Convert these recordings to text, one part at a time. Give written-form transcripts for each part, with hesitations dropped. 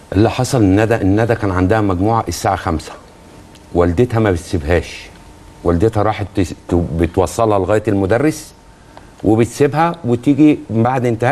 اللي حصل الندى كان عندها مجموعه الساعه 5، والدتها ما بتسيبهاش، والدتها راحت بتوصلها لغايه المدرس وبتسيبها وتيجي بعد انتهاء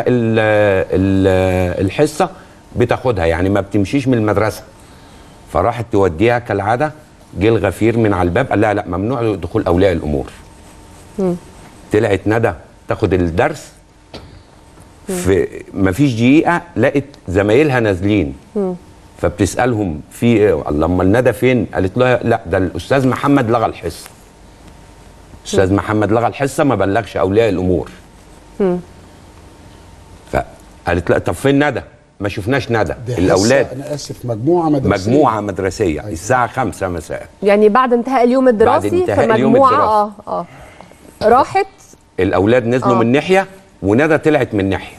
الحصه بتاخدها، يعني ما بتمشيش من المدرسه. فراحت توديها كالعاده، جه الغفير من على الباب قال لها لا ممنوع دخول اولياء الامور. طلعت ندى تاخد الدرس، في ما فيش دقيقه لقت زمايلها نازلين، فبتسالهم في ايه؟ لما الندى فين؟ قالت لها لا ده الاستاذ محمد لغى الحصه. استاذ محمد لغى الحصه، ما بلغش اولياء الامور. فقالت لا طب فين ندى؟ ما شفناش ندى. الاولاد انا اسف مجموعه مدرسيه أيوة. الساعه 5 مساء، يعني بعد انتهاء اليوم الدراسي، بعد انتهاء فمجموعه راحت، الاولاد نزلوا من ناحيه وندى طلعت من ناحيه.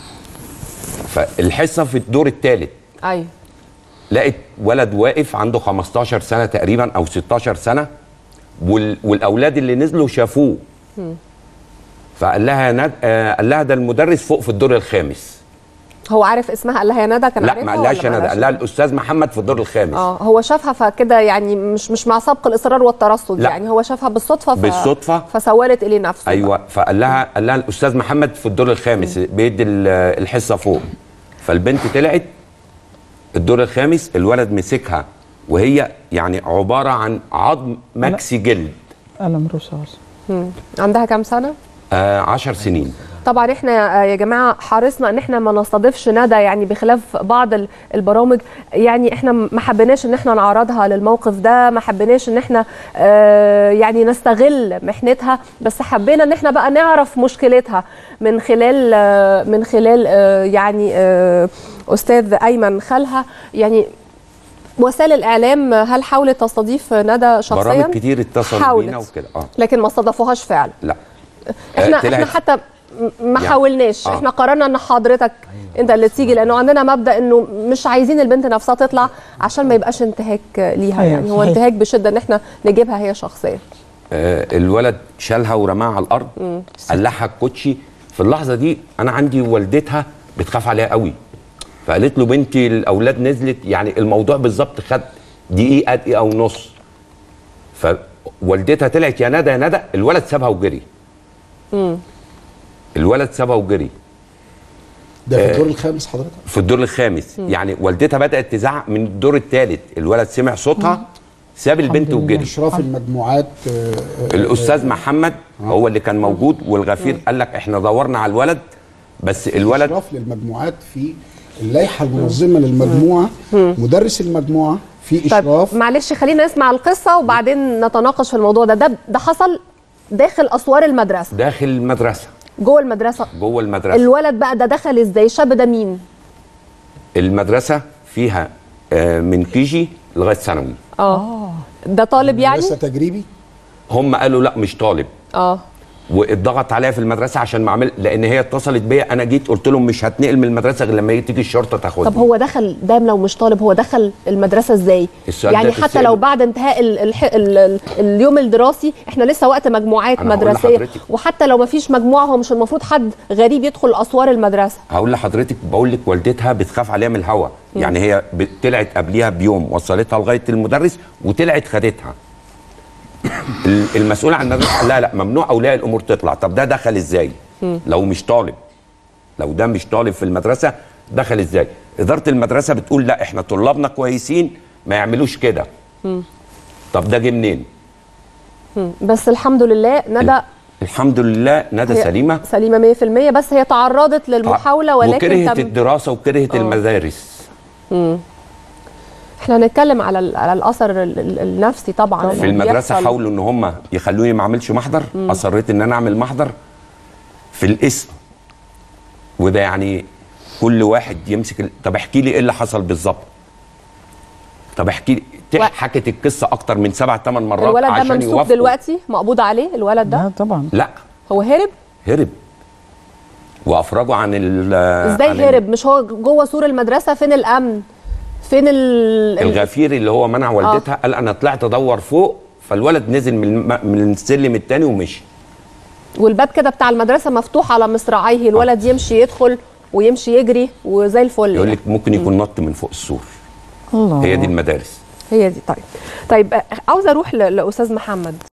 فالحصه في الدور الثالث. ايوه. لقيت ولد واقف عنده 15 سنه تقريبا او 16 سنه، والاولاد اللي نزلوا شافوه. فقال لها قال لها ده المدرس فوق في الدور الخامس. هو عارف اسمها؟ قال لها يا ندى؟ كان لا ما قالهاش يا ندى، قال لها الاستاذ محمد في الدور الخامس. هو شافها فكده، يعني مش مع سبق الاصرار والترصد، يعني هو شافها بالصدفه فسولت اليه نفسه. ايوه بقى. فقال لها الاستاذ محمد في الدور الخامس بيدي الحصه فوق. فالبنت طلعت الدور الخامس، الولد مسكها وهي يعني عباره عن عظم مكسي جلد، قلم رصاص. عندها كام سنه؟ 10 سنين. طبعا احنا يا جماعه حرصنا ان احنا ما نستضيفش ندى، يعني بخلاف بعض البرامج، يعني احنا ما حبيناش ان احنا نعرضها للموقف ده، ما حبيناش ان احنا يعني نستغل محنتها، بس حبينا ان احنا بقى نعرف مشكلتها من خلال يعني استاذ ايمن خالها. يعني وسائل الاعلام هل حاولت تستضيف ندى شخصيا؟ برامج كتير اتصلوا بينا وكده لكن ما استضافوهاش فعلا. لا احنا حتى ما حاولناش، احنا قررنا ان حضرتك انت اللي تيجي، لانه عندنا مبدا انه مش عايزين البنت نفسها تطلع عشان ما يبقاش انتهاك ليها. يعني هو انتهاك بشده ان احنا نجيبها هي شخصيا. الولد شالها ورماها على الارض، قلعها الكوتشي. في اللحظه دي انا عندي والدتها بتخاف عليها قوي، فقالت له بنتي الاولاد نزلت، يعني الموضوع بالظبط خد دقيقه ونص. فوالدتها طلعت يا ندى يا ندى، الولد سابها وجري. الولد سابها وجري. ده في الدور الخامس حضرتك؟ في الدور الخامس. يعني والدتها بدأت تزعق من الدور الثالث، الولد سمع صوتها ساب البنت وجري. اشراف المجموعات الاستاذ محمد هو اللي كان موجود، والغفير قال لك احنا دورنا على الولد بس الولد. اشراف للمجموعات في اللائحه المنظمه للمجموعه، مدرس المجموعه في اشراف. طيب معلش خلينا نسمع القصه وبعدين نتناقش في الموضوع ده حصل داخل اسوار المدرسه؟ داخل المدرسه. جوه المدرسه؟ جوه المدرسه. الولد بقى ده دخل ازاي؟ الشاب ده مين؟ المدرسه فيها من كيجي لغايه ثانوي. ده طالب يعني؟ مدرسه تجريبي؟ هم قالوا لا مش طالب. واتضغط عليها في المدرسه عشان ما اعمل، لان هي اتصلت بيا، انا جيت قلت لهم مش هتنقل من المدرسه غير لما تيجي الشرطه تاخدني. طب هو دخل ده لو مش طالب، هو دخل المدرسه ازاي؟ يعني حتى لو بعد انتهاء اليوم الدراسي، احنا لسه وقت مجموعات مدرسيه، وحتى لو ما فيش مجموعه هو مش المفروض حد غريب يدخل اسوار المدرسه. هقول لحضرتك، بقول لك والدتها بتخاف عليها من الهوا. يعني هي طلعت قبليها بيوم وصلتها لغايه المدرس وطلعت خدتها. المسؤول عن المدرسه لا ممنوع اولياء الامور تطلع. طب ده دخل ازاي؟ لو مش طالب، لو ده مش طالب في المدرسه دخل ازاي؟ اداره المدرسه بتقول لا احنا طلابنا كويسين ما يعملوش كده. طب ده جه منين؟ بس الحمد لله ندى، الحمد لله ندى سليمه 100%، بس هي تعرضت للمحاوله ولكن وكرهت الدراسه وكرهت المدارس. احنا هنتكلم على الاثر النفسي طبعا. في المدرسه حاولوا ان هم يخلوني ما اعملش محضر، اصريت ان انا اعمل محضر في الاسم. وده يعني كل واحد يمسك طب احكي لي ايه اللي حصل بالظبط. طب احكي لي، حكت القصه اكتر من 7 8 مرات الولد ده عشان ممسوك دلوقتي، مقبوض عليه الولد ده؟ لا طبعا. لا هو هرب وافرجوا عن ازاي هرب؟ مش هو جوه سور المدرسه؟ فين الامن؟ فين الغفير اللي هو منع والدتها؟ قال انا طلعت ادور فوق، فالولد نزل من السلم الثاني ومشي. والباب كده بتاع المدرسه مفتوح على مصراعيه، الولد يمشي يدخل ويمشي يجري وزي الفل. يقول لك ممكن يكون نط من فوق السور. الله. هي دي المدارس. هي دي. طيب عاوزه اروح لاستاذ محمد.